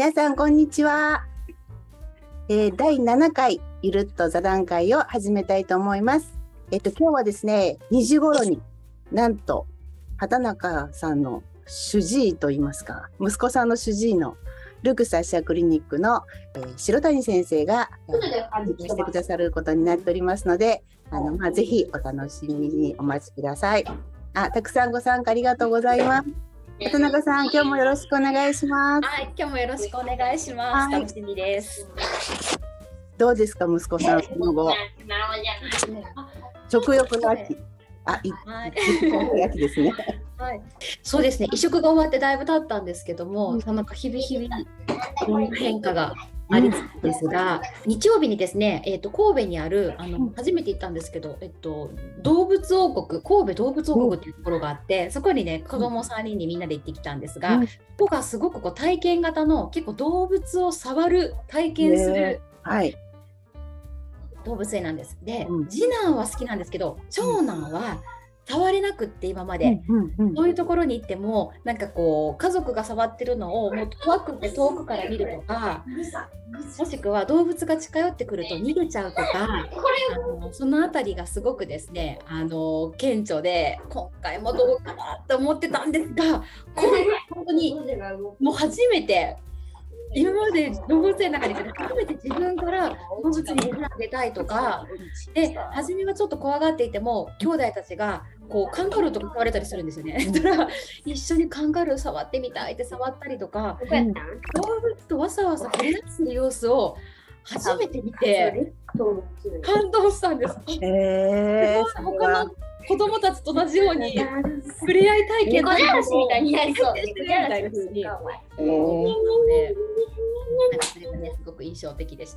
皆さんこんにちは。第7回ゆるっと座談会を始めたいと思います。今日はですね、2時頃になんと畑中さんの主治医といいますか、息子さんの主治医のルクスアシアクリニックの、白谷先生がしてくださることになっておりますので、ぜひお楽しみにお待ちください。たくさんご参加ありがとうございます。畑中さん、今日もよろしくお願いします。 はい、今日もよろしくお願いします。楽しみです。 どうですか、息子さん、その後。食欲の秋。秋ですね。 はい、そうですね。移植が終わってだいぶ経ったんですけども、なんか日々変化がありつつですが、日曜日にですね、神戸にある初めて行ったんですけど、動物王国、神戸動物王国っていうところがあって、そこにね子供3人にみんなで行ってきたんですが、ここがすごく体験型の結構動物を触る体験する、動物園なんです。で、次男は好きなんですけど、長男は触れなくって今まで、そういうところに行ってもなんかこう家族が触ってるのをもう怖くて遠くから見るとか、もしくは動物が近寄ってくると逃げちゃうとか、そのあたりがすごくですね顕著で、今回もどうかなと思ってたんですが、本当にもう初めて。今まで動物園の中に初めて自分から動物に餌あげたいとかで、初めはちょっと怖がっていても兄弟たちがこうカンガルーとか触れたりするんですよね。だから一緒にカンガルー触ってみたいって触ったりとか、動物とわさわさ触れ合ってる様子を初めて見て感動したんです。他の子供たちと同じように触れ合い体験の話みたいにやりそうみたいな風にそれがねすごく印象的でした。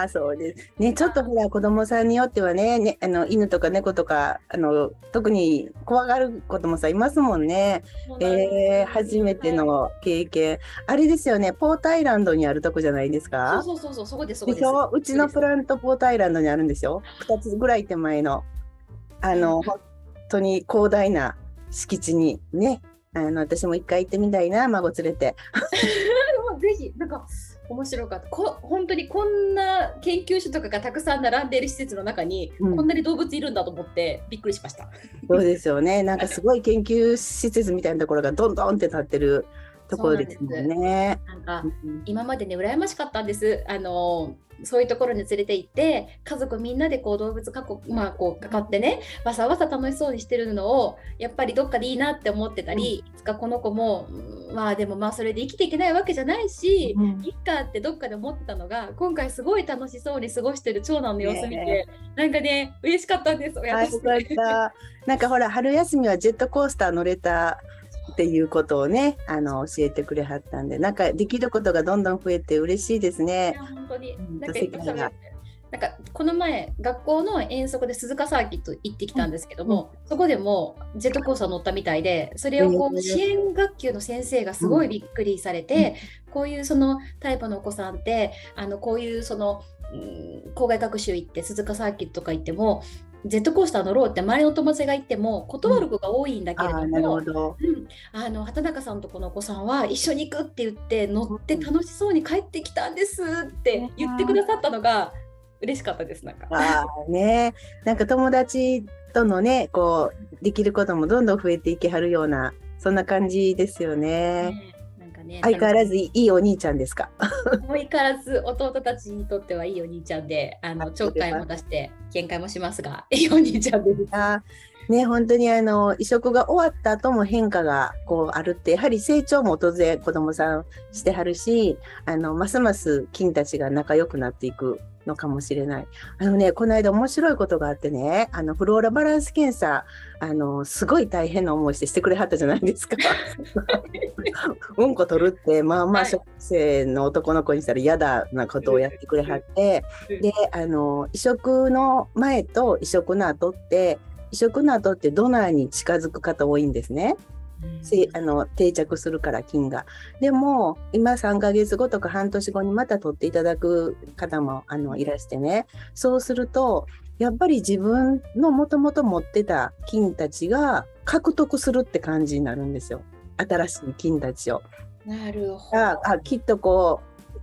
そうですね。ちょっとほら子供さんによってはね、犬とか猫とか特に怖がる子供さんいますもんね。初めての経験、あれですよね。ポートアイランドにあるとこじゃないですか。 そうそこです。 うちのプラントポートアイランドにあるんですよ。2つぐらい手前の本当に広大な敷地にね、私も一回行ってみたいな、孫連れて。 ぜひ、なんか面白かった。本当にこんな研究所とかがたくさん並んでいる施設の中に、こんなに動物いるんだと思ってびっくりしました。 そうですよね。なんかすごい研究施設みたいなところがどんどんって立ってるところですもんね。 なんか今までね羨ましかったんです。そういうところに連れて行って家族みんなでこう動物こうかかってねわさわさ楽しそうにしてるのをやっぱりどっかでいいなって思ってたり、いつかこの子もでもそれで生きていけないわけじゃないし、いっかってどっかで思ってたのが、今回すごい楽しそうに過ごしてる長男の様子見て、なんかね嬉しかったんです。 なんかほら春休みはジェットコースター乗れたっていうことをね教えてくれはったんで、なんかできることがどんどん増えて嬉しいですね。 本当になんかこの前学校の遠足で鈴鹿サーキット行ってきたんですけども、そこでもジェットコースター乗ったみたいで、それをこう支援学級の先生がすごいびっくりされて、こういうそのタイプのお子さんってこういうその校外学習行って鈴鹿サーキットとか行ってもジェットコースター乗ろうって周りの友達が言っても断る子が多いんだけれども、畑中さんとこのお子さんは一緒に行くって言って乗って楽しそうに帰ってきたんですって言ってくださったのが嬉しかったです。なんか友達とのねこうできることもどんどん増えていけはるような、そんな感じですよね。相変わらずいいお兄ちゃんですか。 相変わらず弟たちにとってはいいお兄ちゃんで、ちょっかいも出して喧嘩もしますが、いいお兄ちゃんです。 本当に移植が終わった後も変化がこうあるって、やはり成長も当然子供さんしてはるし、ますます菌たちが仲良くなっていくのかもしれない。この間面白いことがあってね、フローラバランス検査すごい大変な思いしてくれはったじゃないですか。うんこ取るって小学生の男の子にしたら嫌だなことをやってくれはって、で移植の前と移植の後ってドナーに近づく方多いんですね。定着するから菌が。でも今3ヶ月後とか半年後にまた取っていただく方もいらしてね、そうするとやっぱり自分のもともと持ってた菌たちが獲得するって感じになるんですよ、新しい菌たちを。 なるほど。 きっとこう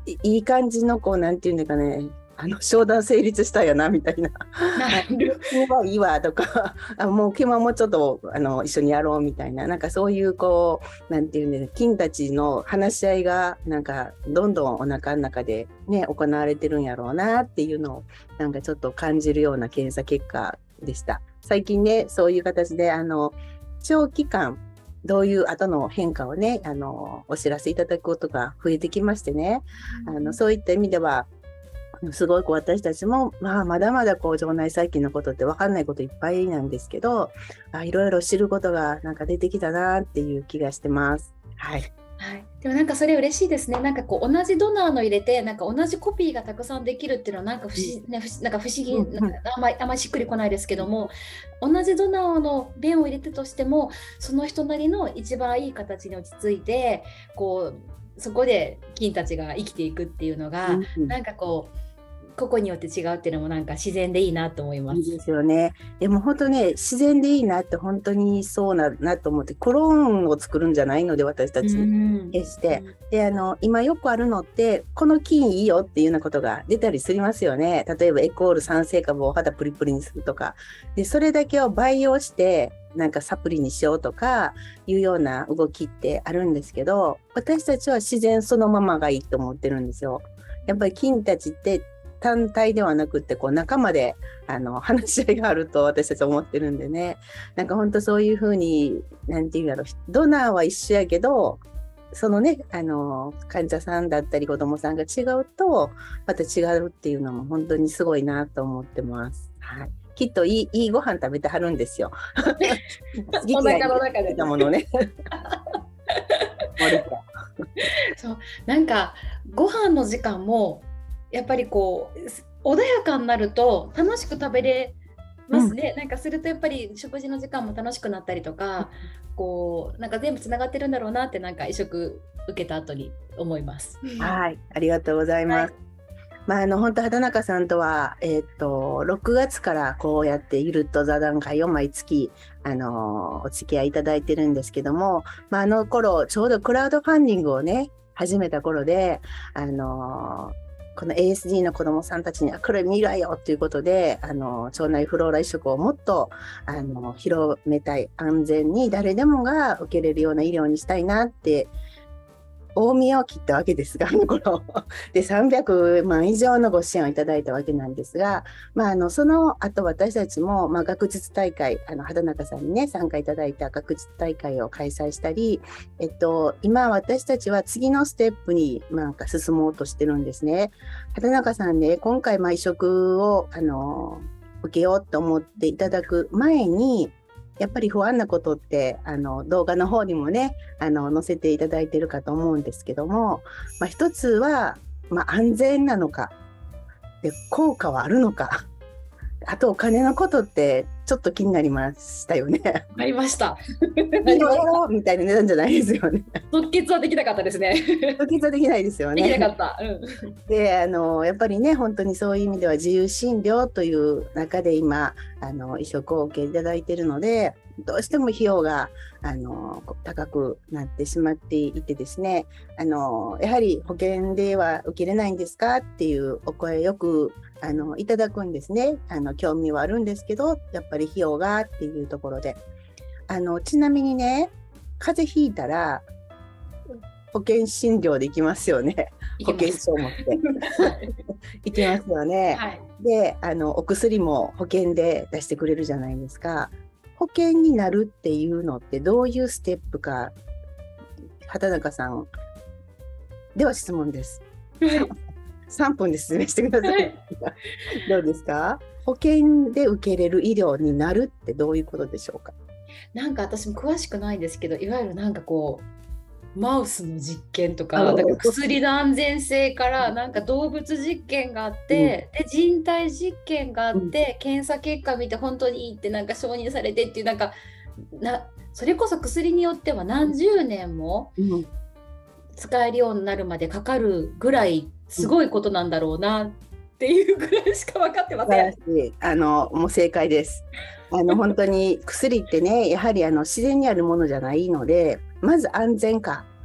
いい感じのこうなんていうんだかね、商談成立したよなみたいな。いいわとか、もう今もちょっと一緒にやろうみたいな、なんかそういうこうなんていうんだ、金たちの話し合いがなんかどんどんお腹の中でね行われてるんやろうなっていうのをなんかちょっと感じるような検査結果でした。最近ね、そういう形で長期間どういう後の変化をねお知らせいただくことが増えてきましてね、そういった意味ではすごいこう私たちも、まだまだこう腸内細菌のことって分かんないこといっぱいなんですけど、いろいろ知ることがなんか出てきたなっていう気がしてます。はい。 はい、でもなんかそれ嬉しいですね。なんかこう同じドナーの入れてなんか同じコピーがたくさんできるっていうのはなんか不思議、なんか不思議、なんかあんまりしっくりこないですけども、同じドナーの便を入れてとしてもその人なりの一番いい形に落ち着いてこうそこで菌たちが生きていくっていうのが、なんかこう個々によって違うっていうのもなんか自然でいいなと思います。 いいですよね。でも本当ね、自然でいいなって本当にそうなと思って、クローンを作るんじゃないので私たち決して。で今よくあるのってこの菌いいよっていうようなことが出たりしますよね。例えばエコール酸性株をお肌プリプリにするとかで、それだけを培養してなんかサプリにしようとかいうような動きってあるんですけど、私たちは自然そのままがいいと思ってるんですよ。やっぱり菌たちって単体ではなくってこう仲間で話し合いがあると私たちは思ってるんでね、なんか本当そういうふうになんていうやろ、ドナーは一緒やけどそのね患者さんだったり子どもさんが違うとまた違うっていうのも本当にすごいなと思ってます。はい、きっといいご飯食べてはるんですよ。 お腹の中でたものね。 そう、なんかご飯の時間もやっぱりこう穏やかになると楽しく食べれますね。なんかするとやっぱり食事の時間も楽しくなったりとか、こうなんか全部つながってるんだろうなってなんか移植受けた後に思います。 はい、ありがとうございます。はい、本当畑中さんとは、6月からこうやってゆるっと座談会を毎月お付き合いいただいてるんですけども、あの頃ちょうどクラウドファンディングをね始めた頃でこの ASD の子どもさんたちにこれ未来よということで腸内フローラ移植をもっと広めたい、安全に誰でもが受けれるような医療にしたいなって大見を切ったわけですが、で300万以上のご支援をいただいたわけなんですが、その後私たちも、学術大会畑中さんにね参加いただいた学術大会を開催したり、今私たちは次のステップに進もうとしてるんですね。畑中さんね、今回移植を受けようと思っていただく前にやっぱり不安なことって動画の方にもね載せていただいてるかと思うんですけども、一つは、安全なのかで効果はあるのか、あとお金のことってちょっと気になりましたよね。 ありました。 みたいな値段じゃないですよね。 即決はできなかったですね。 即決はできないですよね。 できなかった。 でやっぱりね本当にそういう意味では自由診療という中で今移植を受けいただいているので、どうしても費用が高くなってしまっていてですね、やはり保険では受けれないんですかっていうお声よくいただくんですね。興味はあるんですけどやっぱり費用がっていうところでちなみにね、風邪ひいたら保険診療で行きますよね。保険証を持って行きますよね。はい、でお薬も保険で出してくれるじゃないですか。保険になるっていうのってどういうステップか、畑中さんでは質問です。3分で説明してください。はい、どうですか？保険で受けれる医療になるってどういうことでしょうか？ なんか私も詳しくないですけど、いわゆるなんかこうマウスの実験とか、なんか薬の安全性からなんか動物実験があって、で人体実験があって、検査結果見て本当にいいってなんか承認されてっていう、なんかそれこそ薬によっては何十年も使えるようになるまでかかるぐらいすごいことなんだろうなっていうぐらいしか分かってません。 もう正解です。本当に薬ってねやはり自然にあるものじゃないので、まず安全か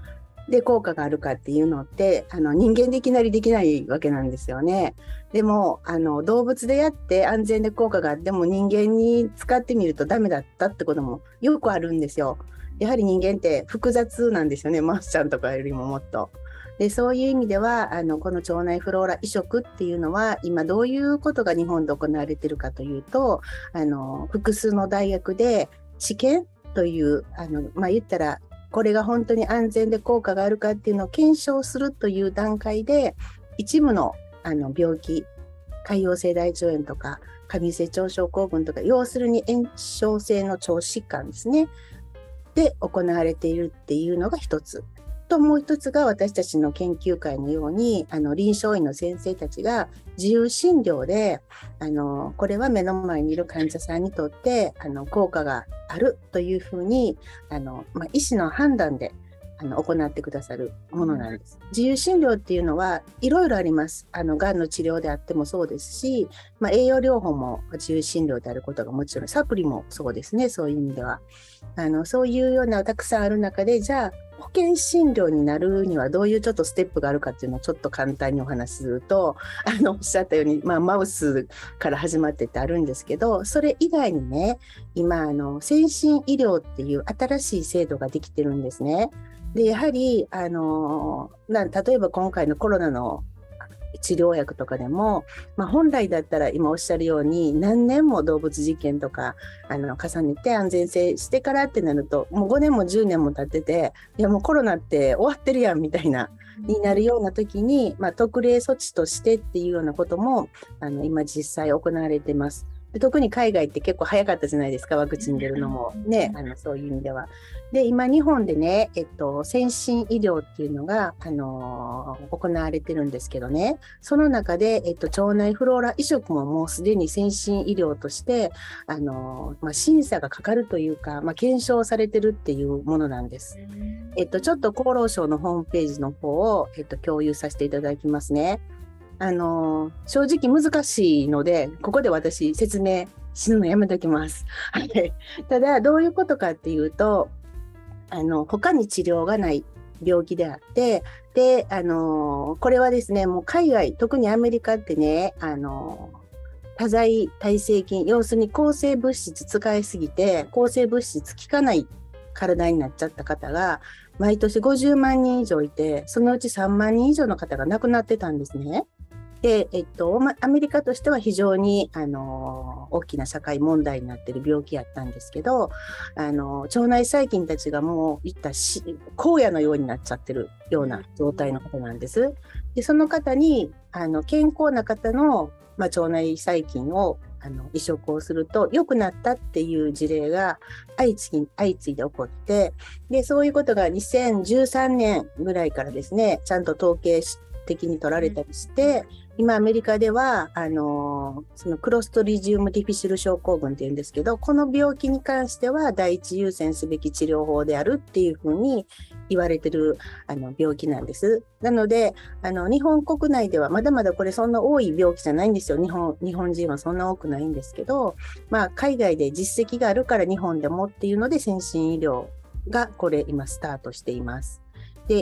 で効果があるかっていうのって人間でいきなりできないわけなんですよね。でも動物でやって安全で効果があっても人間に使ってみるとダメだったってこともよくあるんですよ。やはり人間って複雑なんですよね、マースちゃんとかよりももっと。でそういう意味ではこの腸内フローラ移植っていうのは今どういうことが日本で行われているかというと複数の大学で治験という言ったらこれが本当に安全で効果があるかっていうのを検証するという段階で一部の病気、潰瘍性大腸炎とか過敏性腸症候群とか要するに炎症性の腸疾患ですねで行われているっていうのが一つと、もう一つが私たちの研究会のように臨床医の先生たちが自由診療でこれは目の前にいる患者さんにとって効果があるというふうに医師の判断で行ってくださるものなんです。自由診療っていうのはいろいろあります。がんの治療であってもそうですし、栄養療法も自由診療であることがもちろん、サプリもそうですね、そういう意味では。そういうようなたくさんある中で、じゃあ保険診療になるにはどういうちょっとステップがあるかっていうのをちょっと簡単にお話しすると、おっしゃったように、マウスから始まってってあるんですけど、それ以外にね、今先進医療っていう新しい制度ができてるんですね。でやはり例えば今回のコロナの治療薬とかでも、本来だったら今おっしゃるように何年も動物実験とか重ねて安全性してからってなるともう5年も10年も経ってて、いやもうコロナって終わってるやんみたいなになるような時に、特例措置としてっていうようなことも今実際行われてます。で特に海外って結構早かったじゃないですか、ワクチン出るのもね、そういう意味では。で今日本でね、先進医療っていうのが、行われてるんですけどね、その中で、腸内フローラ移植ももうすでに先進医療として審査がかかるというか、検証されてるっていうものなんです。ちょっと厚労省のホームページの方を、共有させていただきますね。正直難しいのでここで私説明するのやめときます。ただどういうことかっていうと他に治療がない病気であってでこれはですねもう海外特にアメリカってね多剤耐性菌要するに抗生物質使いすぎて抗生物質効かない体になっちゃった方が毎年50万人以上いてそのうち3万人以上の方が亡くなってたんですね。でアメリカとしては非常に大きな社会問題になっている病気やったんですけど腸内細菌たちがもういった荒野のようになっちゃってるような状態の方なんです。でその方に健康な方の、腸内細菌を移植をすると良くなったっていう事例が相次いで起こってでそういうことが2013年ぐらいからですねちゃんと統計的に取られたりして今アメリカではそのクロストリジウムディフィシル症候群っていうんですけどこの病気に関しては第一優先すべき治療法であるっていうふうに言われてる病気なんです。なので日本国内ではまだまだこれそんな多い病気じゃないんですよ。日本人はそんな多くないんですけど、海外で実績があるから日本でもっていうので先進医療がこれ今スタートしています。で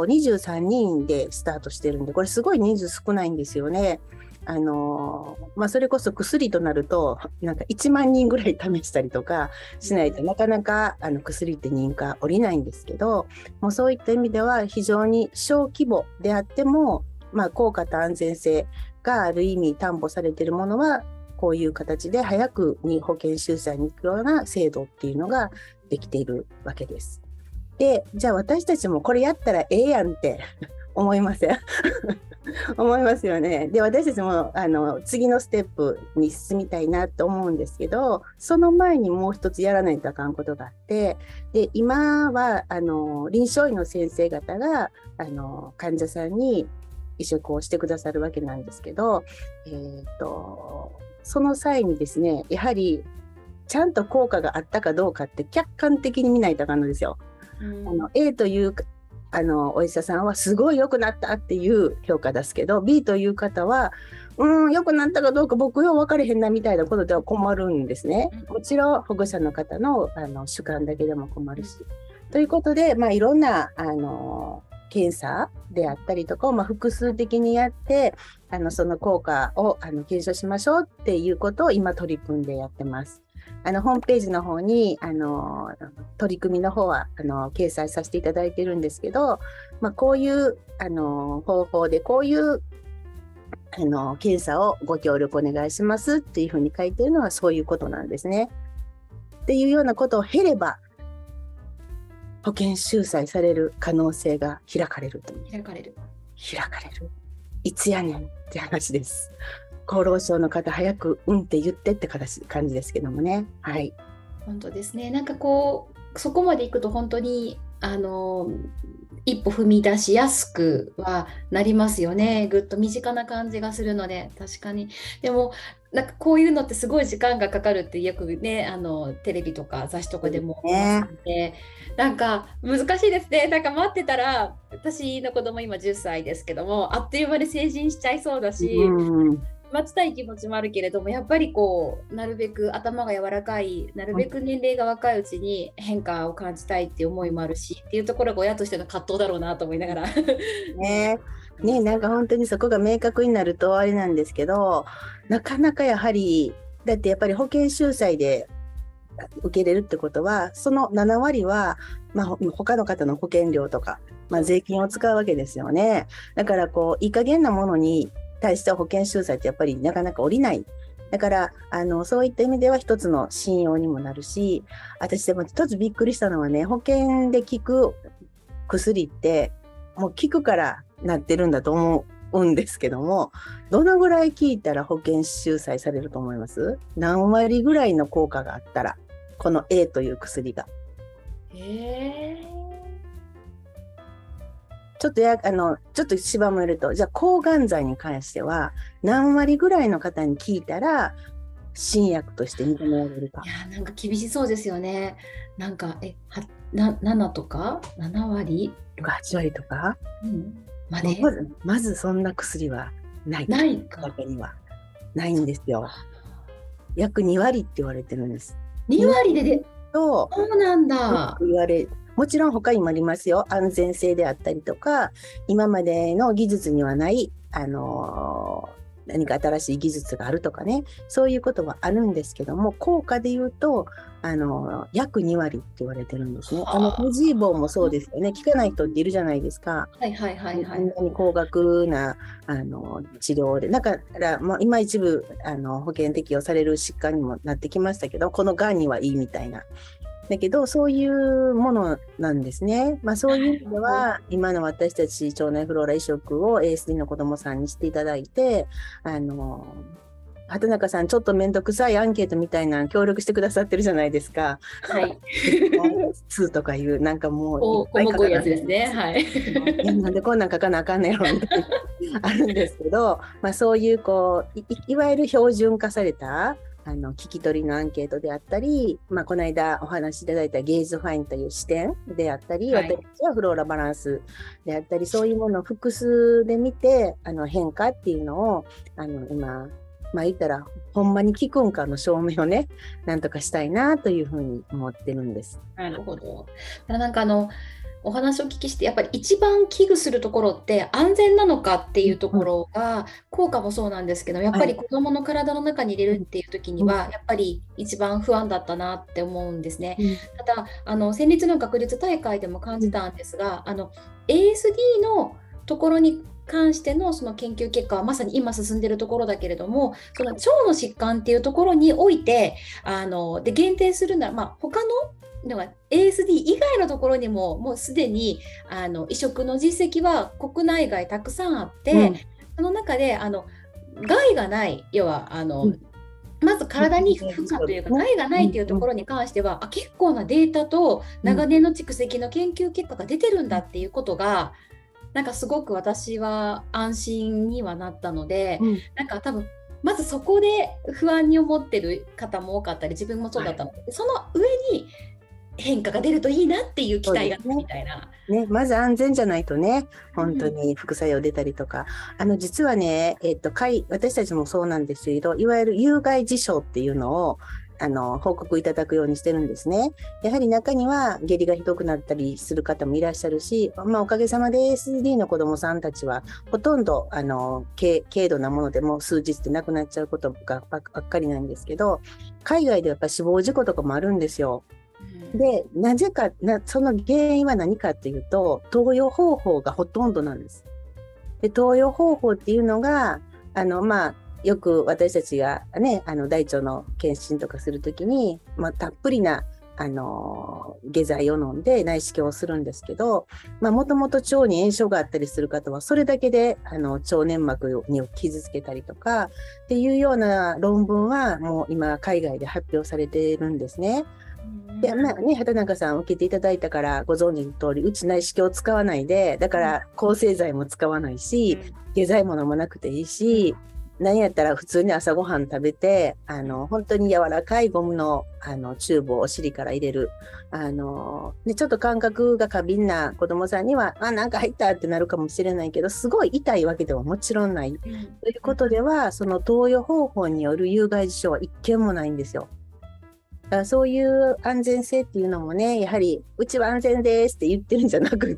23人でスタートしてるんでこれすごい人数少ないんですよね。それこそ薬となるとなんか1万人ぐらい試したりとかしないとなかなか薬って認可下りないんですけどもうそういった意味では非常に小規模であっても、効果と安全性がある意味担保されているものはこういう形で早くに保険収載に行くような制度っていうのができているわけです。でじゃあ私たちもこれやったらええやんって思いません思いますよね。で私たちも次のステップに進みたいなと思うんですけどその前にもう一つやらないとあかんことがあってで今は臨床医の先生方が患者さんに移植をしてくださるわけなんですけど、その際にですねやはりちゃんと効果があったかどうかって客観的に見ないとあかんのですよ。A というお医者さんはすごい良くなったっていう評価出すけど B という方は良くなったかどうか僕よう分かれへんなみたいなことでは困るんですね。もちろん保護者の方の主観だけでも困るしということで、いろんな検査であったりとかを、複数的にやって、その効果を検証しましょうっていうことを今取り組んでやってます。ホームページの方に取り組みの方は掲載させていただいてるんですけど、こういう方法でこういう検査をご協力お願いしますっていうふうに書いてるのはそういうことなんですね。っていうようなことを経れば保険収載される可能性が開かれると。 開かれる。 いつやねんって話です。厚労省の方早くって言ってって感じですけどもね。はい。 本当ですね。なんかこうそこまでいくと本当に一歩踏み出しやすくはなりますよね。ぐっと身近な感じがするので、確かに。でもなんかこういうのってすごい時間がかかるってよくね、テレビとか雑誌とかでも見ますので、なんか難しいですね。なんか待ってたら、私の子供今10歳ですけども、あっという間に成人しちゃいそうだし、待ちたい気持ちもあるけれども、やっぱりこうなるべく頭が柔らかい、なるべく年齢が若いうちに変化を感じたいっていう思いもあるしっていうところが親としての葛藤だろうなと思いながらなんか本当にそこが明確になるとあれなんですけど、なかなかやはりだってやっぱり保険収載で受けれるってことはその7割は、他の方の保険料とか、税金を使うわけですよね。だからこういい加減なものに対しては保険収載ってやっぱりなかなか下りない。だからそういった意味では一つの信用にもなるし、私でも一つびっくりしたのはね、保険で効く薬ってもう効くからなってるんだと思うんですけども、どのぐらい効いたら保険収載されると思います？何割ぐらいの効果があったらこの A という薬が。ちょっと芝も入れると、じゃあ抗がん剤に関しては何割ぐらいの方に効いたら新薬として認められるか。 いや、なんか厳しそうですよね。なんか7とか7割とか8割とか、まずそんな薬はない。わけにはないんですよ。約2割って言われてるんです。 2割でそうなんだ。 もちろん他にもありますよ。安全性であったりとか、今までの技術にはない、何か新しい技術があるとかね、そういうことはあるんですけども、効果で言うと、約2割って言われてるんですね。無事棒もそうですよね。効かない人っているじゃないですか。こんなに高額な治療で。だから、今一部保険適用される疾患にもなってきましたけど、このがんにはいいみたいな。だけどそういうものなんですね。そういう意味では今の私たち腸内フローラ移植を ASD の子どもさんにしていただいて、畑中さんちょっと面倒くさいアンケートみたいな協力してくださってるじゃないですか。 はい。 2とかいうなんかもうこういうやつですね。はい。 なんでこんなん書かなあかんねやろみたいなあるんですけど、そういういわゆる標準化された聞き取りのアンケートであったり、この間お話しいただいたゲーズファインという視点であったり、私はフローラバランスであったり、そういうものを複数で見て変化っていうのを今言ったらほんまに効くんかの証明をね、なんとかしたいなというふうに思ってるんです。 なるほど。なんかお話をお聞きして、やっぱり一番危惧するところって安全なのかっていうところが、効果もそうなんですけど、やっぱり子どもの体の中に入れるっていう時には、やっぱり一番不安だったなって思うんですね。ただ先日の学術大会でも感じたんですが、ASD のところに関してのその研究結果はまさに今進んでいるところだけれども、その腸の疾患っていうところにおいてで限定するなら、他のASD 以外のところにももうすでに移植の実績は国内外たくさんあって、その中で害がない、要はまず体に負荷というか害がないというところに関しては、結構なデータと長年の蓄積の研究結果が出てるんだっていうことがなんかすごく私は安心にはなったので、なんか多分まずそこで不安に思ってる方も多かったり、自分もそうだったので、その上に変化が出るといいなっていう期待があるみたいな、 まず安全じゃないとね、本当に副作用出たりとか、実はね、私たちもそうなんですけど、いわゆる有害事象っていうのを報告いただくようにしてるんですね。やはり中には下痢がひどくなったりする方もいらっしゃるし、おかげさまで ASD の子どもさんたちはほとんど軽度なものでも数日で亡くなっちゃうことがばっかりなんですけど、海外でやっぱ死亡事故とかもあるんですよ。で、なぜかその原因は何かっていうと、投与方法がほとんどなんです。で、投与方法っていうのがよく私たちがね、大腸の検診とかするときに、たっぷりな下剤を飲んで内視鏡をするんですけど、もともと腸に炎症があったりする方はそれだけで腸粘膜に傷つけたりとかっていうような論文はもう今海外で発表されているんですね。で、畑中さん受けていただいたからご存知の通り、うち内視鏡を使わないで、だから抗生剤も使わないし、下剤も飲まなくていいし、何やったら普通に朝ごはん食べて、本当に柔らかいゴムの、チューブをお尻から入れる。で、ちょっと感覚が過敏な子供さんには、なんか入ったってなるかもしれないけど、すごい痛いわけではもちろんない。ということでは、その投与方法による有害事象は一件もないんですよ。だからそういう安全性っていうのもね、やはりうちは安全ですって言ってるんじゃなくって、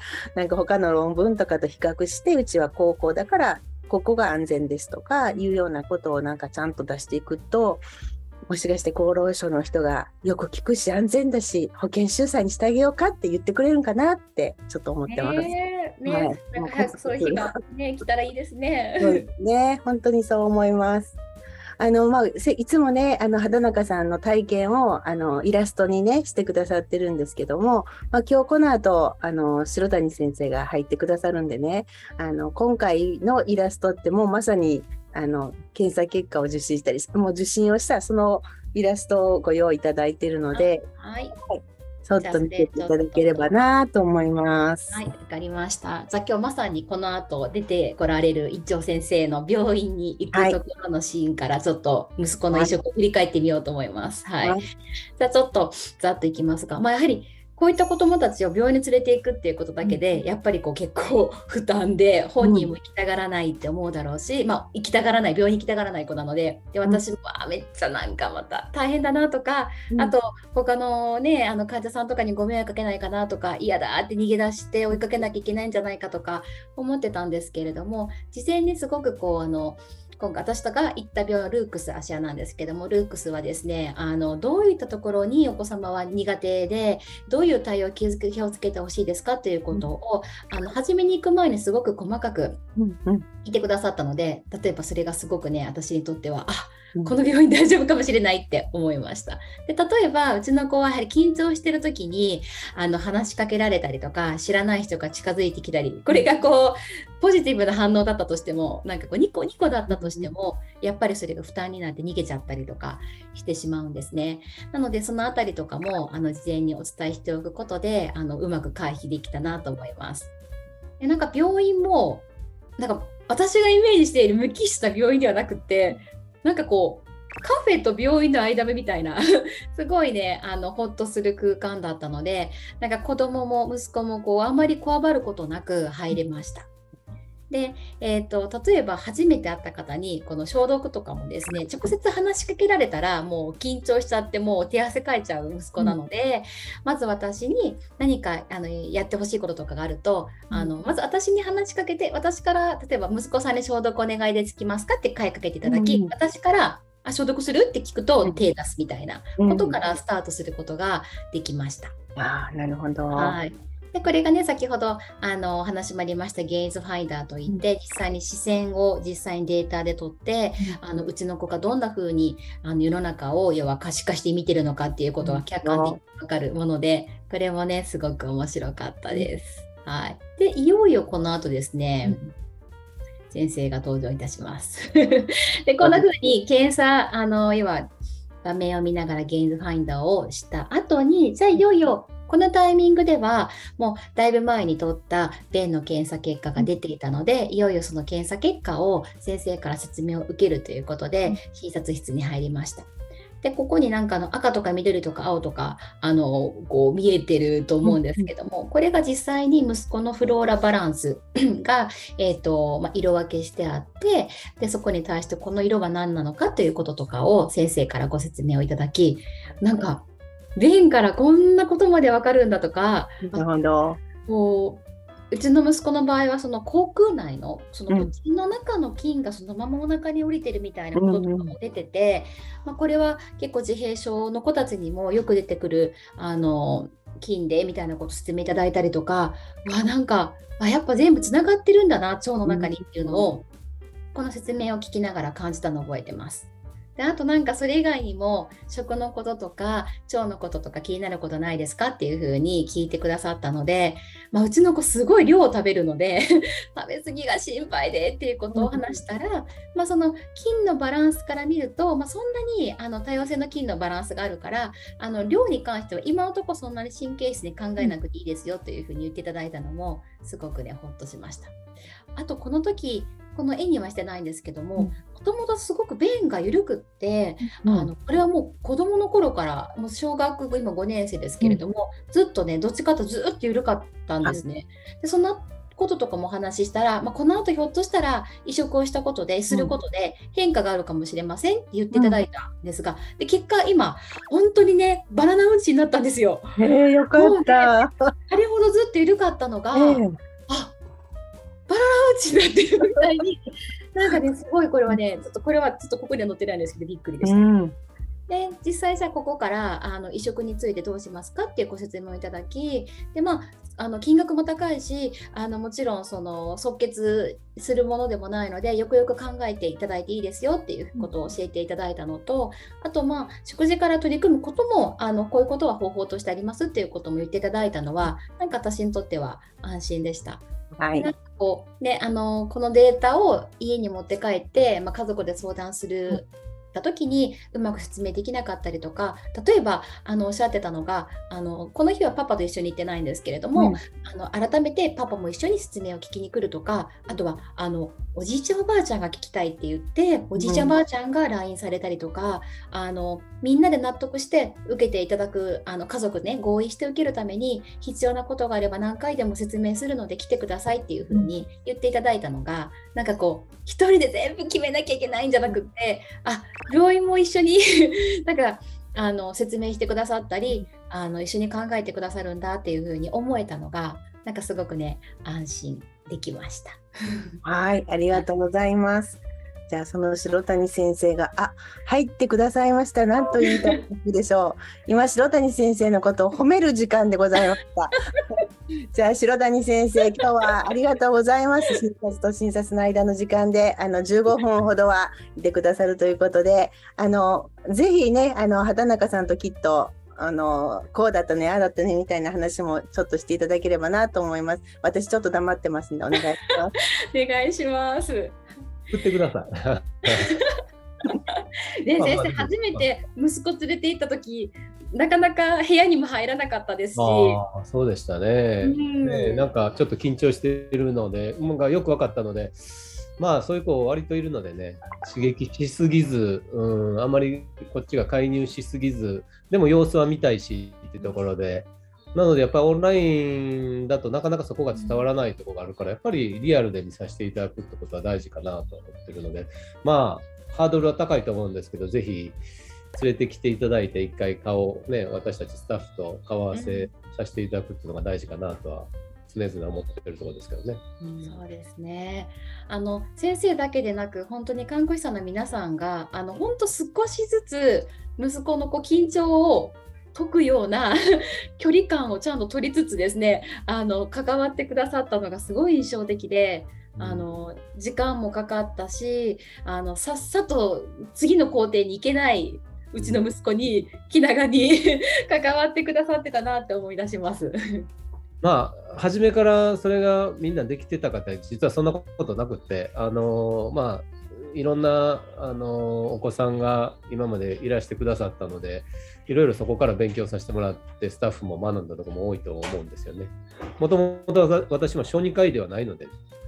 なんか他の論文とかと比較して、うちは高校だからここが安全ですとかいうようなことをなんかちゃんと出していくと、もしかして厚労省の人がよく聞くし安全だし保険収載にしてあげようかって言ってくれるんかなってちょっと思ってます。 なんか早くそういう日が、来たらいいですね。 そうですね、本当にそう思います。いつもね、畑中さんの体験をイラストにねしてくださってるんですけども、今日この後白谷先生が入ってくださるんでね、今回のイラストってもうまさに検査結果を受診したり、もう受診をしたそのイラストをご用意いただいているので、ちょっと見ていただければなと思います。 はい、わかりました。じゃあ今日まさにこの後出てこられる一丁先生の病院に行くところのシーンからちょっと息子の移植を振り返ってみようと思います。はい。じゃあちょっとざっといきますが、やはりこういった子どもたちを病院に連れていくっていうことだけで、やっぱり結構負担で本人も行きたがらないって思うだろうし、行きたがらない、病院に行きたがらない子なので、私もめっちゃなんかまた大変だなとか、あと他のね、患者さんとかにご迷惑かけないかなとか、嫌だって逃げ出して追いかけなきゃいけないんじゃないかとか思ってたんですけれども、事前にすごく今回私とか行った病はルークス芦屋なんですけども、ルークスはですね、どういったところにお子様は苦手で、どういう対応を気をつけてほしいですかということを、初めに行く前にすごく細かく聞いてくださったので、例えばそれがすごくね、私にとってはこの病院大丈夫かもしれないって思いました。で、例えばうちの子はやはり緊張してる時に話しかけられたりとか、知らない人が近づいてきたり、これがポジティブな反応だったとしても、なんかニコニコだったとしても、やっぱりそれが負担になって逃げちゃったりとかしてしまうんですね。なのでそのあたりとかも事前にお伝えしておくことでうまく回避できたなと思います。で、なんか病院もなんか私がイメージしている無機質な病院ではなくって、なんかカフェと病院の間みたいなすごいねほっとする空間だったので、なんか子供も息子もあんまりこわばることなく入れました。で、例えば初めて会った方にこの消毒とかもですね、直接話しかけられたらもう緊張しちゃってもう手汗かいちゃう息子なので、まず私に何かやってほしいこととかがあると、まず私に話しかけて、私から例えば息子さんに消毒お願いでつきますかって声かけていただき、私から消毒するって聞くと手出すみたいなことからスタートすることができました。 なるほど。 はい。で、これがね、先ほどお話もありましたゲイズファインダーといって、実際に視線を実際にデータで取って、うちの子がどんな風に世の中を要は可視化して見てるのかっていうことが客観的に分かるもので、これもねすごく面白かったです。はい。で、いよいよこの後ですね、先生が登場いたします。で、こんな風に検査要は画面を見ながらゲイズファインダーをした後に、じゃあいよいよこのタイミングではもうだいぶ前に取った便の検査結果が出ていたので、いよいよその検査結果を先生から説明を受けるということで、診察室に入りました。 でここになんか赤とか緑とか青とかこう見えてると思うんですけども、これが実際に息子のフローラバランスが、色分けしてあって、でそこに対してこの色は何なのかということとかを先生からご説明をいただき、なんか便からこんなことまでわかるんだとか、 なるほど。 こうちの息子の場合はその口腔内のその口の中の菌がそのままお腹に降りてるみたいなこととかも出てて、これは結構自閉症の子たちにもよく出てくる菌でみたいなことを説明いただいたりとか、なんかやっぱ全部つながってるんだな腸の中にっていうのを、この説明を聞きながら感じたのを覚えてます。であとなんかそれ以外にも食のこととか腸のこととか気になることないですかっていう風に聞いてくださったので、うちの子すごい量を食べるので食べ過ぎが心配でっていうことを話したら、その菌のバランスから見ると、そんなに多様性の菌のバランスがあるから量に関しては今のところそんなに神経質に考えなくていいですよという風に言っていただいたのもすごくねほっとしました。あとこの時この絵にはしてないんですけども、もともとすごく便が緩くって、これはもう子供の頃からもう小学今5年生ですけれども、ずっとねどっちかとずっと緩かったんですね。でそんなこととかもお話ししたら、この後ひょっとしたら移植をしたことですることで変化があるかもしれませんって言っていただいたんですが、で結果今本当にねバナナうんちになったんですよ。 よかった。 あれほどずっと緩かったのが、バナナうちになってるみたいになんかねすごいこれはちょっとここには載ってないんですけどびっくりでした。で実際さここから移植についてどうしますかっていうご説明をいただき、で金額も高いしもちろんその即決するものでもないのでよくよく考えていただいていいですよっていうことを教えていただいたのと、あと食事から取り組むこともこういうことは方法としてありますっていうことも言っていただいたのはなんか私にとっては安心でした。なんかこうね、このデータを家に持って帰って、家族で相談するた時にうまく説明できなかったりとか、例えばおっしゃってたのがこの日はパパと一緒に行ってないんですけれども、改めてパパも一緒に説明を聞きに来るとか、あとはおじいちゃんおばあちゃんが聞きたいって言っておじいちゃんおばあちゃんが LINE されたりとか、みんなで納得して受けていただく家族ね合意して受けるために必要なことがあれば何回でも説明するので来てくださいっていう風に言っていただいたのが、なんかこう一人で全部決めなきゃいけないんじゃなくって病院も一緒になんか説明してくださったり一緒に考えてくださるんだっていう風に思えたのがなんかすごくね安心できました。 はい、ありがとうございます。じゃあその白谷先生が入ってくださいました。何と言いたいでしょう。今白谷先生のことを褒める時間でございました。じゃあ白谷先生、今日はありがとうございます。診察と診察の間の時間で15分ほどはいてくださるということで、ぜひね畑中さんときっとこうだったねああだったねみたいな話もちょっとしていただければなと思います。私ちょっと黙ってますんでお願いします。 お願いします。 振ってください。で先生初めて息子連れて行った時なかなか部屋にも入らなかったですし。 そうでしたね。なんかちょっと緊張しているのでよく分かったので、そういう子割といるのでね、刺激しすぎず、あんまりこっちが介入しすぎず、でも様子は見たいしっていうところで、なのでやっぱりオンラインだとなかなかそこが伝わらないところがあるから、やっぱりリアルで見させていただくってことは大事かなと思ってるので、ハードルは高いと思うんですけど、ぜひ連れてきていただいて一回顔ね、私たちスタッフと顔合わせさせていただくっていうのが大事かなとは常々思ってるところですけどね。 そうですね。先生だけでなく本当に看護師さんの皆さんが本当少しずつ息子の緊張を解くような距離感をちゃんと取りつつですね関わってくださったのがすごい印象的で、時間もかかったしさっさと次の工程に行けないうちの息子に気長に関わってくださってたなって思い出します。 初めからそれがみんなできてたかって実はそんなことなくっていろんなお子さんが今までいらしてくださったので、いろいろそこから勉強させてもらってスタッフも学んだところも多いと思うんですよね。もともと私も小児科医ではないので、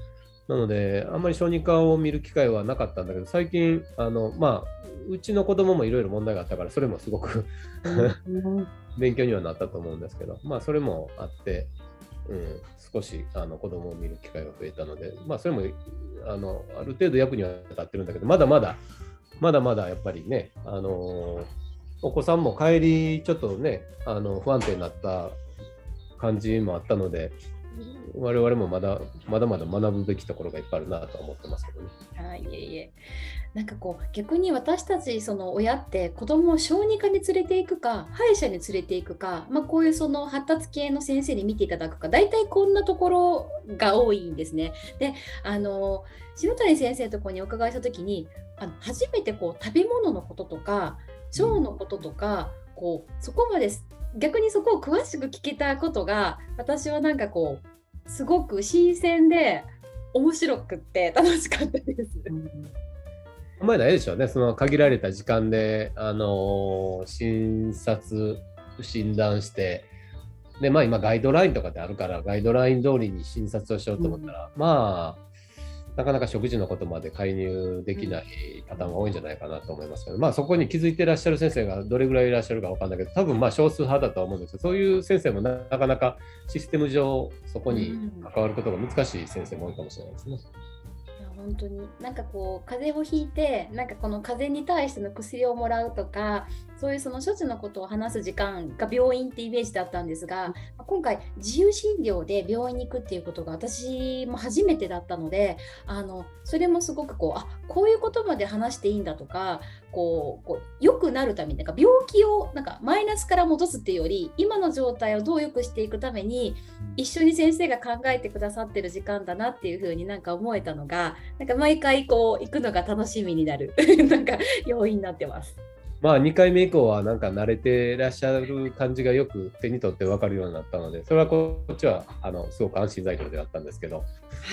なのであんまり小児科を見る機会はなかったんだけど、最近まあうちの子供もいろいろ問題があったから、それもすごく勉強にはなったと思うんですけど、まあそれもあって、少し子供を見る機会が増えたので、まあそれもある程度役には立ってるんだけど、まだまだやっぱりね、お子さんも帰りちょっとね不安定になった感じもあったので、我々もまだまだ学ぶべきところがいっぱいあるなと思ってますけどね。 いえいえ、なんかこう逆に私たちその親って子供を小児科に連れていくか歯医者に連れていくか、こういうその発達系の先生に見ていただくか、大体こんなところが多いんですね。で篠谷先生のところにお伺いした時に初めてこう食べ物のこととか腸のこととか、こうそこまで逆にそこを詳しく聞けたことが、私はなんかこうすごく新鮮で面白くって楽しかったです。 あんまりないでしょうね、その限られた時間で診断して、で今ガイドラインとかってあるから、ガイドライン通りに診察をしようと思ったら、まあなかなか食事のことまで介入できない方が多いんじゃないかなと思いますけど、そこに気づいていらっしゃる先生がどれぐらいいらっしゃるか分かんないけど、多分少数派だとは思うんですけど、そういう先生もなかなかシステム上そこに関わることが難しい先生も多いかもしれないですね。 本当になんかこう風邪をひいて、なんかこの風邪に対しての薬をもらうとか、そういうその処置のことを話す時間が病院ってイメージだったんですが、今回自由診療で病院に行くっていうことが私も初めてだったので、それもすごくこういうことまで話していいんだとか、こう良くなるためになんか病気をなんかマイナスから戻すっていうより、今の状態をどう良くしていくために一緒に先生が考えてくださってる時間だなっていう風になんか思えたのが、なんか毎回こう行くのが楽しみになるなんか要因になってます。 2回目以降はなんか慣れてらっしゃる感じがよく手に取って分かるようになったので、それはこっちはすごく安心材料であったんですけど、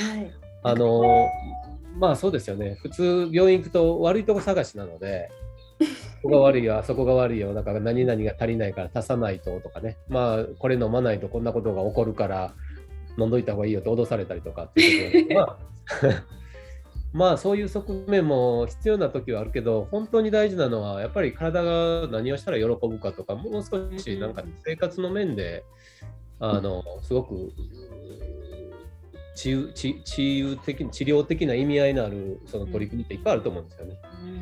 そうですよね。普通病院行くと悪いとこ探しなので、ここが悪いよ、あそこが悪いよ、なんか何々が足りないから足さないととかね、これ飲まないとこんなことが起こるから飲んどいた方がいいよと脅されたりとかっていうことでそういう側面も必要な時はあるけど、本当に大事なのはやっぱり体が何をしたら喜ぶかとか、もう少しなんか生活の面ですごく治療的な意味合いのあるその取り組みっていっぱいあると思うんですよね。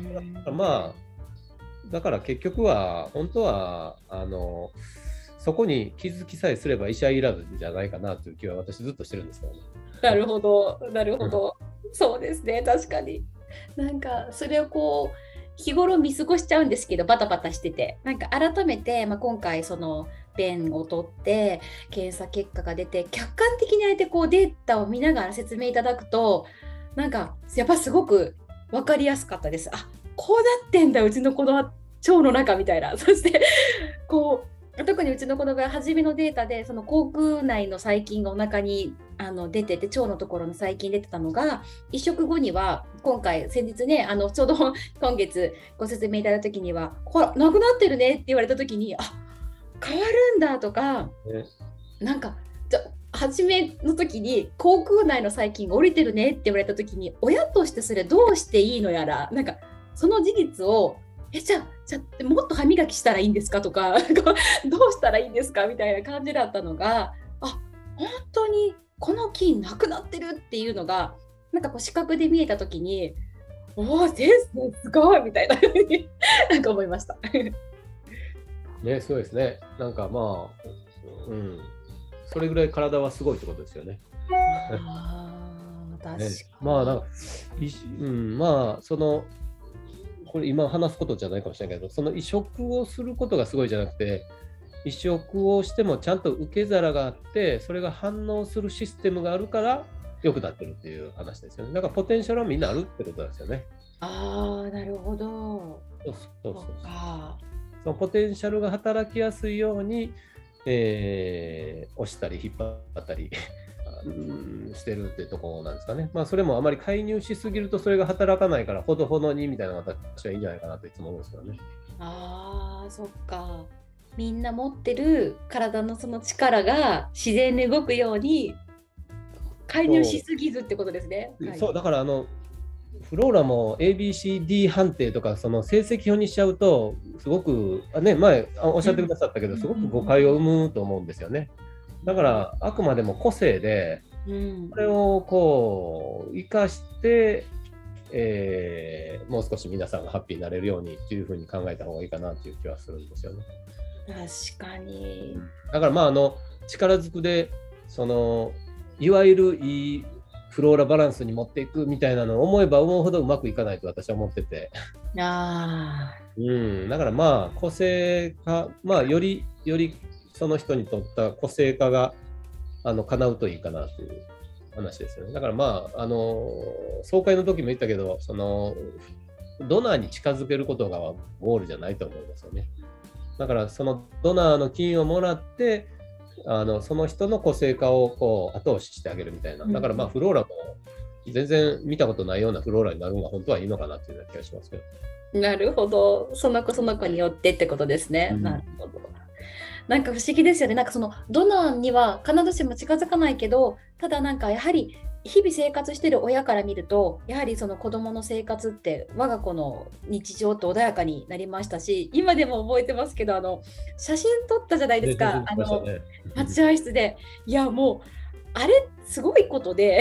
だから結局は本当はそこに気づきさえすれば医者いらずじゃないかなという気は私ずっとしてるんですよね。 なるほどなるほど、そうですね、確かになんかそれをこう日頃見過ごしちゃうんですけど、バタバタしてて、なんか改めて、今回その便を取って検査結果が出て客観的にあえてこうデータを見ながら説明いただくと、なんかやっぱすごく分かりやすかったです。こうなってんだうちの子の腸の中みたいな。そしてこう特にうちの子の場合、初めのデータでその口腔内の細菌がお腹に出てて、腸のところの細菌出てたのが、移植後には今回先日ねちょうど今月ご説明いただいた時にはほらなくなってるねって言われた時に、変わるんだとか、なんか初めの時に口腔内の細菌が降りてるねって言われた時に、親としてそれどうしていいのやら、なんかその事実をじゃあもっと歯磨きしたらいいんですかとかどうしたらいいんですかみたいな感じだったのが、本当にこの菌なくなってるっていうのがなんかこう視覚で見えた時に、先生すごいみたいななんか思いましたね。そうですね。なんかそれぐらい体はすごいってことですよね。 確かに。 そのこれ今話すことじゃないかもしれないけど、その移植をすることがすごいじゃなくて、移植をしてもちゃんと受け皿があって、それが反応するシステムがあるから良くなってるっていう話ですよね。だからポテンシャルはみんなあるってことですよね。 なるほど。 そのポテンシャルが働きやすいように、押したり引っ張ったりしてるってところなんですかね。それもあまり介入しすぎるとそれが働かないから、ほどほどにみたいなのが私はいいんじゃないかなといつも思うんですけどね。 そっか。みんな持ってる体のその力が自然に動くように介入しすぎずってことですね。 そうだからフローラも ABCD 判定とかその成績表にしちゃうとすごくね、前おっしゃってくださったけど、すごく誤解を生むと思うんですよね。だからあくまでも個性で、これをこう生かして、もう少し皆さんがハッピーになれるようにっていうふうに考えた方がいいかなっていう気はするんですよね。 確かに。 だから力ずくでいわゆるいいフローラバランスに持っていくみたいなのを思えば思うほどうまくいかないと私は思ってて、だから個性化、よりその人にとった個性化が叶うといいかなという話ですよね。だから総会の時も言ったけど、ドナーに近づけることがゴールじゃないと思いますよね。だからそのドナーの金をもらってその人の個性化をこう後押ししてあげるみたいな。だからフローラも全然見たことないようなフローラになるのが本当はいいのかなっていうような気がしますけど。 なるほど。その子によってってことですね。なるほど。なんか不思議ですよね。なんかドナーには必ずしも近づかないけど、ただなんかやはり日々生活してる親から見ると、やはりその子供の生活って我が子の日常と穏やかになりましたし、今でも覚えてますけど、写真撮ったじゃないですか、待合室で。いやもうあれすごいことで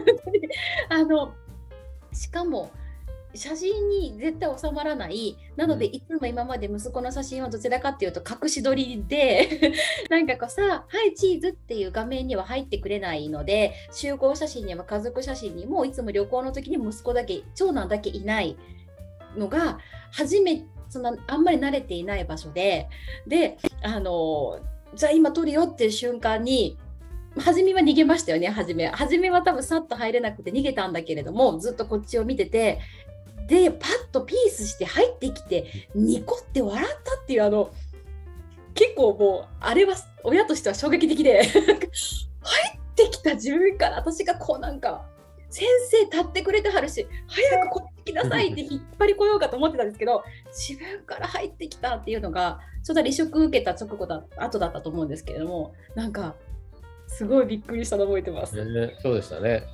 しかも写真に絶対収まらない。なので、いつも今まで息子の写真はどちらかっていうと隠し撮りでなんかはいチーズっていう画面には入ってくれないので、集合写真にも家族写真にもいつも旅行の時に息子だけ、長男だけいないのがあんまり慣れていない場所で、じゃあ今撮るよっていう瞬間に初めは逃げましたよね。初めは多分さっと入れなくて逃げたんだけれども、ずっとこっちを見てて、でパッとピースして入ってきてニコって笑ったっていう結構もうあれは親としては衝撃的で入ってきた自分から私がなんか先生立ってくれてはるし早くこっち来なさいって引っ張り来ようかと思ってたんですけど、自分から入ってきたっていうのがちょっと離職受けた後だったと思うんですけれども、なんかすごいびっくりしたの覚えてます。 そうでしたね。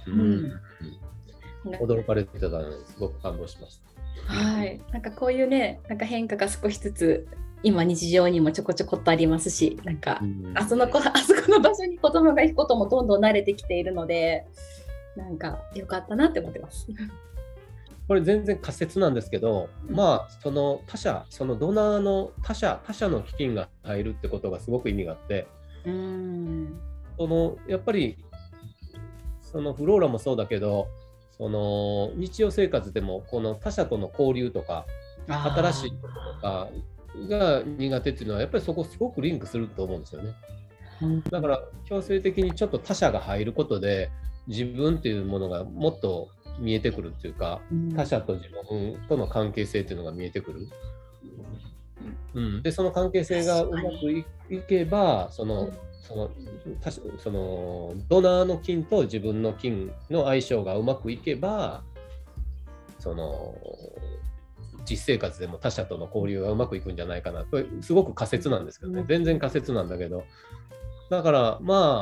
驚かれてたのですごく感動しました。 はい、なんかこういうね、なんか変化が少しずつ今日常にもちょこちょこっとありますし、なんか、あそこの場所に子供が行くこともどんどん慣れてきているので、なんか良かったなって思ってます。 これ全然仮説なんですけど、そのドナーの他者の基金が入るってことがすごく意味があって、やっぱりフローラもそうだけど、日常生活でもこの他者との交流とか新しいこととかが苦手っていうのはやっぱりそこすごくリンクすると思うんですよね。だから強制的にちょっと他者が入ることで自分っていうものがもっと見えてくるっていうか、他者と自分との関係性っていうのが見えてくる。でその関係性がうまくいけばドナーの菌と自分の菌の相性がうまくいけば、実生活でも他者との交流がうまくいくんじゃないかな。これすごく仮説なんですけどね、全然仮説なんだけど、だから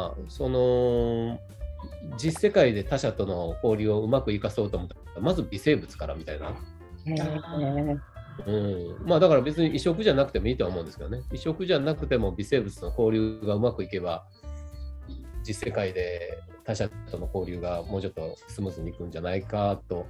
実世界で他者との交流をうまく生かそうと思ったらまず微生物からみたいな。だから別に移植じゃなくてもいいとは思うんですけどね。移植じゃなくても微生物の交流がうまくいけば実世界で他者との交流がもうちょっとスムーズにいくんじゃないかと。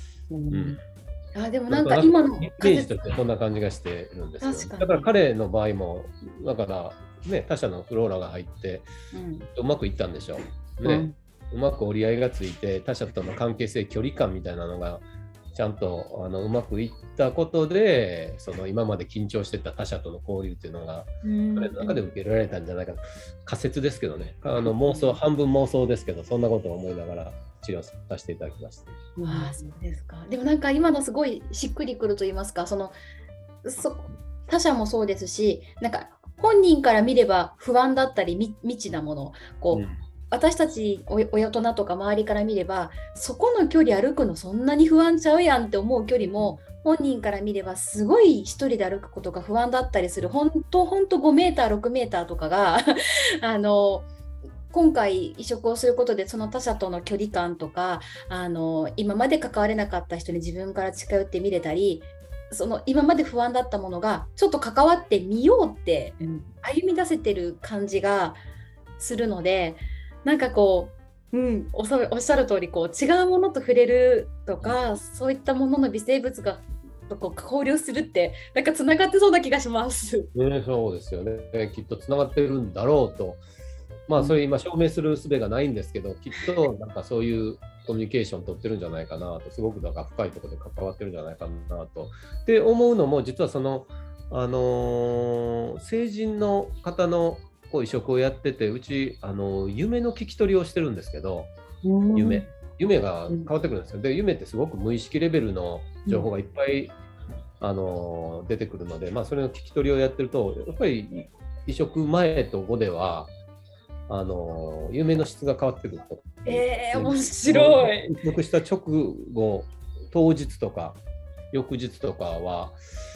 でもなんか今のイメージとしてそんな感じがしてるんですよ。だから彼の場合もだからね、他者のフローラが入ってうまくいったんでしょうね。うまく折り合いがついて他者との関係性、距離感みたいなのがちゃんとうまくいったことで、今まで緊張してた他者との交流っていうのが彼の中で受け入れられたんじゃないか。仮説ですけどね、妄想、半分妄想ですけど、そんなことを思いながら治療させていただきました。 そうですか。でもなんか今のすごいしっくりくると言いますか、他者もそうですし、なんか本人から見れば不安だったり未知なもの、私たち大人とか周りから見ればそこの距離歩くのそんなに不安ちゃうやんって思う距離も、本人から見ればすごい一人で歩くことが不安だったりする、本当5メーター6メーターとかが今回移植をすることでその他者との距離感とか今まで関われなかった人に自分から近寄って見れたり、その今まで不安だったものがちょっと関わってみようって歩み出せてる感じがするので、なんかこう、おっしゃる通りこう違うものと触れるとか、そういったものの微生物がこう交流するってなんかつながってそうな気がします。 そうですよね。きっとつながってるんだろうと。まあそれ今証明する術がないんですけど、きっとなんかそういうコミュニケーション取ってるんじゃないかなと、すごくだから深いところで関わってるんじゃないかなと。で思うのも、実はその成人の方のこう移植をやってて、うち夢の聞き取りをしてるんですけど、夢が変わってくるんですよ。で夢ってすごく無意識レベルの情報がいっぱい、出てくるので、まあ、それの聞き取りをやってると、やっぱり移植前と後では夢の質が変わってくると。 面白い。 移植した直後、当日とか翌日とかは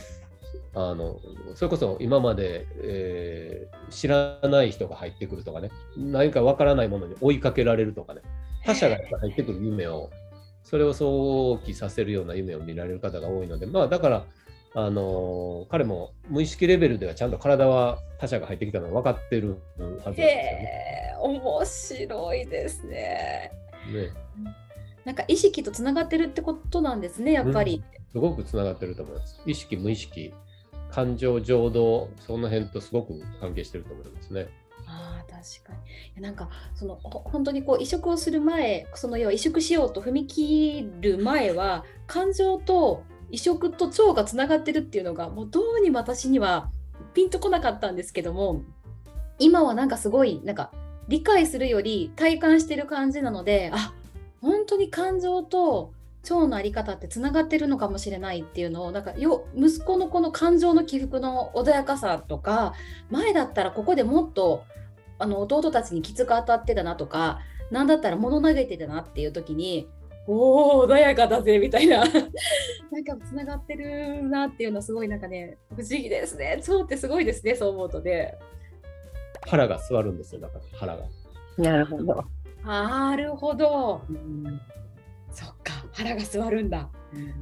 それこそ今まで、知らない人が入ってくるとかね、何かわからないものに追いかけられるとかね、他者が入ってくる夢を、それを想起させるような夢を見られる方が多いので、まあだから彼も無意識レベルではちゃんと体は他者が入ってきたのが分かってるはずなんですよね。 面白いですね。なんか意識とつながってるってことなんですね、やっぱり。 すごくつながってると思います。意識、無意識、感情、情動、その辺とすごく関係してると思いますね。 確かに。なんか本当にこう移植をする前、要は移植しようと踏み切る前は、感情と移植と腸がつながってるっていうのがもうどうにも私にはピンとこなかったんですけども、今はなんかすごいなんか理解するより体感してる感じなので、本当に感情と腸の在り方ってつながってるのかもしれないっていうのを、なんか息子のこの感情の起伏の穏やかさとか、前だったらここでもっと弟たちにきつく当たってたなとか、なんだったら物投げてたなっていう時に、穏やかだぜみたいななんかつながってるなっていうのはすごいなんかね、不思議ですね。腸ってすごいですね、そう思うとね。 腹が座るんですよ、だから腹が。 なるほど。 なるほど。そっか、腹が座るんだ。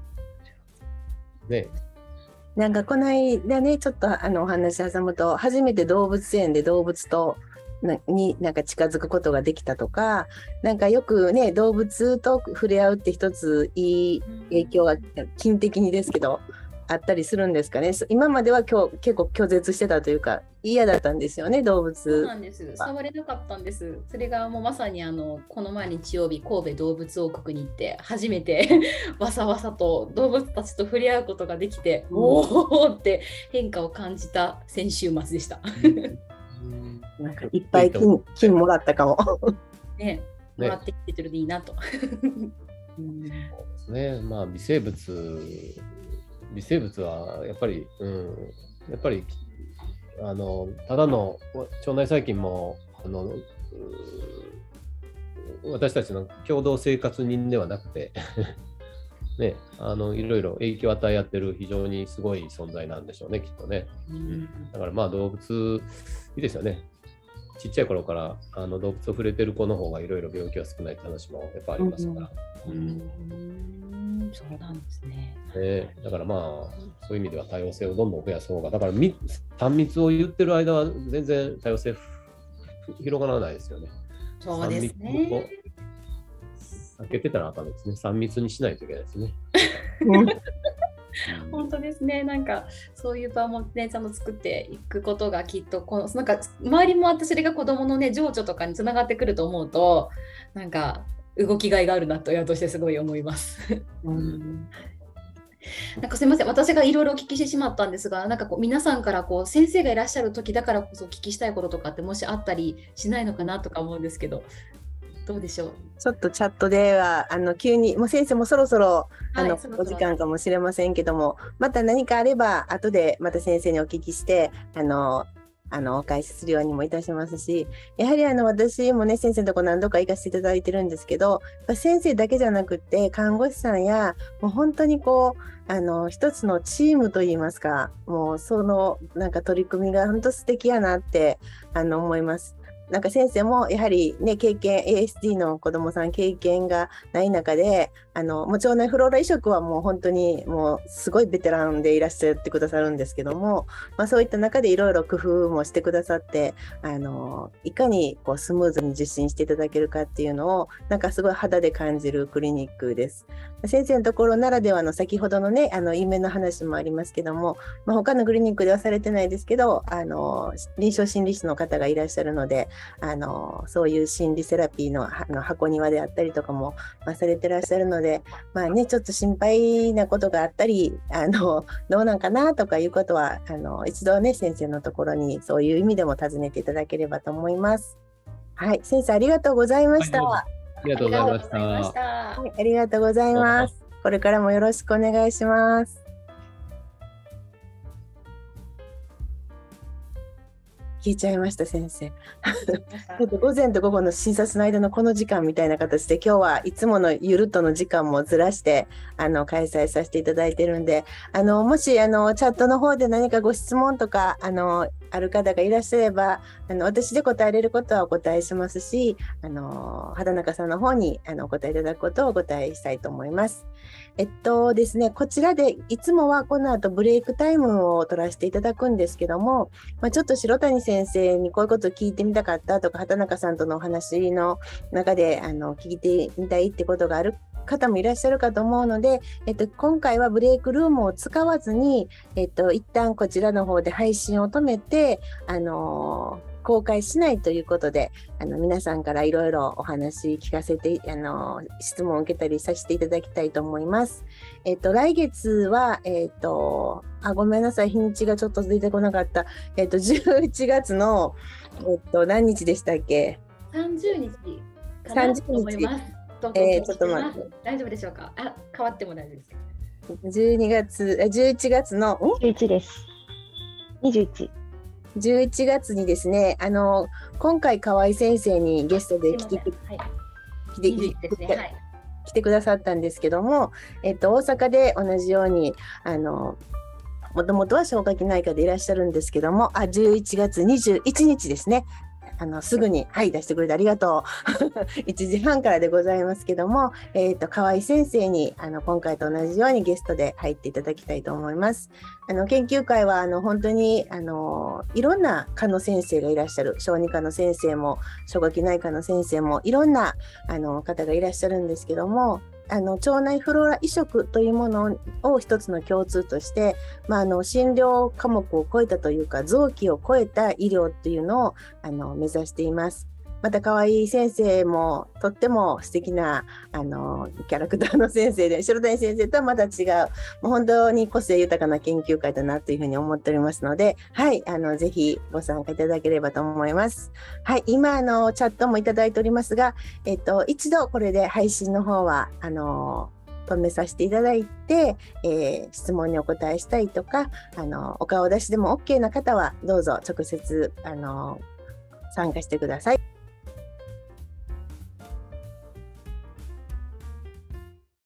ね。 なんかこの間ね、ちょっとお話挟むと、初めて動物園で動物とになんか近づくことができたとか、なんかよくね、動物と触れ合うって一ついい影響が金的にですけどあったりするんですかね。今までは結構拒絶してたというか嫌だったんですよね、動物。 そうなんです。触れなかったんです。それがもうまさにこの前日曜日、神戸動物王国に行って初めてわさわさと動物たちと触れ合うことができて、おーって変化を感じた先週末でした。 なんかいっぱい金もらったかも。 ね、もらってきてるでいいなと。 そうですね。まあ微生物はやっぱり、やっぱりただの腸内細菌も私たちの共同生活人ではなくてね、いろいろ影響を与え合ってる非常にすごい存在なんでしょうね、きっとね。だからまあ動物いいですよね。ちっちゃい頃から動物を触れてる子の方がいろいろ病気は少ないって話もやっぱありますから。 そうなんですね。 だからまあそういう意味では多様性をどんどん増やす方が、だから3密を言ってる間は全然多様性広がらないですよね。 そうですね。 避けてたらあかんですね。3密にしないといけないですね。 本当ですね。なんかそういう場もね、ちゃんと作っていくことがきっとなんか周りも私が子供のね情緒とかにつながってくると思うと、なんか動きがいがあるなと親としてすごい思います。なんかすみません、私がいろいろお聞きしてしまったんですが、なんか皆さんから先生がいらっしゃる時だからこそお聞きしたいこととかってもしあったりしないのかなとか思うんですけど。どうでしょう。 ちょっとチャットでは急にもう先生もそろそろお時間かもしれませんけども、また何かあれば後でまた先生にお聞きしてお返しするようにもいたしますし、やはり私もね先生のとこ何度か行かせていただいてるんですけど、やっぱ先生だけじゃなくって看護師さんやもう本当に一つのチームといいますか、もうなんか取り組みが本当素敵やなって思います。 なんか先生もやはりね、経験、ASD の子どもさん経験がない中で、もう腸内フローラ移植はもう本当にもうすごいベテランでいらっしゃってくださるんですけども、そういった中でいろいろ工夫もしてくださって、いかにこうスムーズに受診していただけるかっていうのを、なんかすごい肌で感じるクリニックです。先生のところならではの先ほどのね、夢の話もありますけども、他のクリニックではされてないですけど、臨床心理士の方がいらっしゃるので、そういう心理セラピーの、箱庭であったりとかも、されてらっしゃるので、ちょっと心配なことがあったり、どうなんかなとかいうことは、一度ね、先生のところにそういう意味でも尋ねていただければと思います。はい、先生ありがとうございました。 ありがとうございました。 はい、ありがとうございます。これからもよろしくお願いします。聞いちゃいました先生。ちょっと午前と午後の診察の間のこの時間みたいな形で、今日はいつものゆるっとの時間もずらして開催させていただいてるんで、もしチャットの方で何かご質問とかある方がいらっしゃれば、私で答えれることはお答えしますし、畑中さんの方にお答えいただくことをお答えしたいと思います。ですね、こちらでいつもはこの後ブレイクタイムを取らせていただくんですけども、ちょっと白谷先生にこういうことを聞いてみたかったとか、畑中さんとのお話の中で聞いてみたいってことがある方もいらっしゃるかと思うので、今回はブレイクルームを使わずに、一旦こちらの方で配信を止めて、公開しないということで、皆さんからいろいろお話聞かせて、質問を受けたりさせていただきたいと思います。来月は、ごめんなさい、日にちがちょっと出てこなかった。11月の、何日でしたっけ ？30日かなと思います。ちょっと待って。大丈夫でしょうか？変わっても大丈夫ですか ？11月の 11です。21。 11月にですね、今回河合先生にゲストで来てくださったんですけども、大阪で同じようにもともとは消化器内科でいらっしゃるんですけども、11月21日ですね。すぐに、はい、出してくれてありがとう。1時半からでございますけども、河合先生に、今回と同じようにゲストで入っていただきたいと思います。研究会は、本当に、いろんな科の先生がいらっしゃる。小児科の先生も、消化器内科の先生も、いろんな、方がいらっしゃるんですけども、腸内フローラ移植というものを一つの共通として、診療科目を超えたというか、臓器を超えた医療というのを目指しています。また河合先生もとっても素敵なキャラクターの先生で、白谷先生とはまた違う、もう本当に個性豊かな研究会だなというふうに思っておりますので、はい、ぜひご参加いただければと思います。はい、今チャットもいただいておりますが、一度これで配信の方は止めさせていただいて、質問にお答えしたいとか、お顔出しでも OK な方はどうぞ直接参加してください。